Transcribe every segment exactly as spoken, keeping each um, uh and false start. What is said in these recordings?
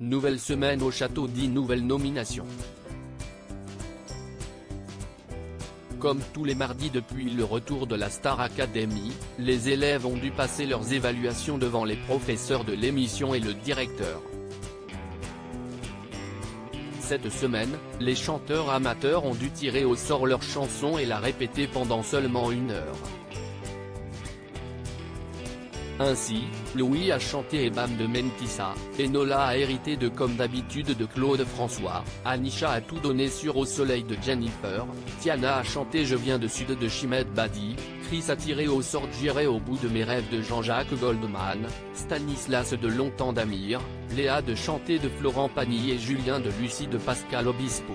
Nouvelle semaine au château, dix nouvelles nominations. Comme tous les mardis depuis le retour de la Star Academy, les élèves ont dû passer leurs évaluations devant les professeurs de l'émission et le directeur. Cette semaine, les chanteurs amateurs ont dû tirer au sort leur chanson et la répéter pendant seulement une heure. Ainsi, Louis a chanté Ebam de Mentissa, Enola a hérité de Comme d'habitude de Claude François, Anisha a tout donné sur Au soleil de Jennifer, Tiana a chanté Je viens de Sud de Chimède Badi, Chris a tiré au sort J'irai au bout de mes rêves de Jean-Jacques Goldman, Stanislas de Longtemps d'Amir, Léa de chanter de Florent Pagny et Julien de Lucie de Pascal Obispo.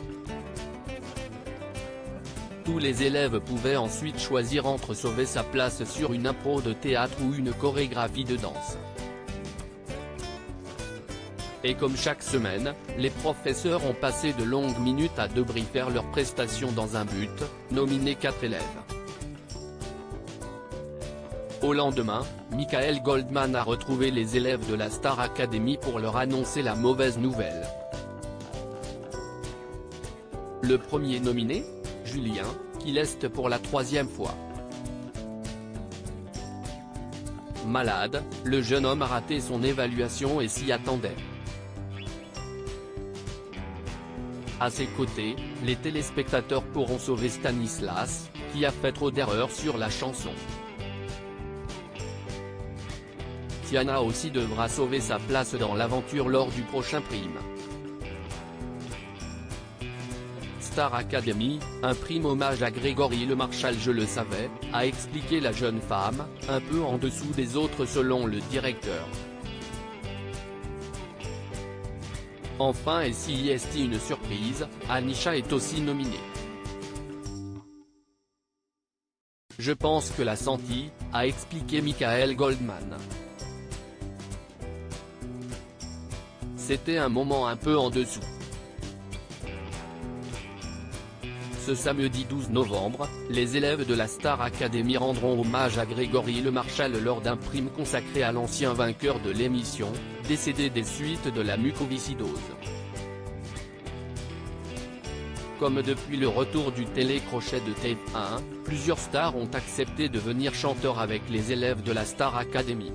Tous les élèves pouvaient ensuite choisir entre sauver sa place sur une impro de théâtre ou une chorégraphie de danse. Et comme chaque semaine, les professeurs ont passé de longues minutes à débriefer leurs prestations dans un but, nominer quatre élèves. Au lendemain, Michael Goldman a retrouvé les élèves de la Star Academy pour leur annoncer la mauvaise nouvelle. Le premier nominé, Julien, qui leste pour la troisième fois. Malade, le jeune homme a raté son évaluation et s'y attendait. À ses côtés, les téléspectateurs pourront sauver Stanislas, qui a fait trop d'erreurs sur la chanson. Tiana aussi devra sauver sa place dans l'aventure lors du prochain prime. Star Academy, un prime hommage à Grégory Le Marchal, je le savais, a expliqué la jeune femme, un peu en dessous des autres selon le directeur. Enfin, et si y est une surprise, Anisha est aussi nominée. Je pense que la senti, a expliqué Michael Goldman. C'était un moment un peu en dessous. Ce samedi douze novembre, les élèves de la Star Academy rendront hommage à Grégory Le Marchal lors d'un prime consacré à l'ancien vainqueur de l'émission, décédé des suites de la mucoviscidose. Comme depuis le retour du télécrochet de T F un, plusieurs stars ont accepté de venir chanteurs avec les élèves de la Star Academy.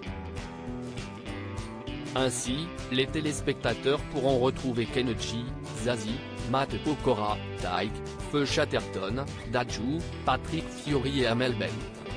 Ainsi, les téléspectateurs pourront retrouver Kenji, Zazie, Matt Pokora, Tyke, Feu Chatterton, Dajou, Patrick Fiori et Amel Bent.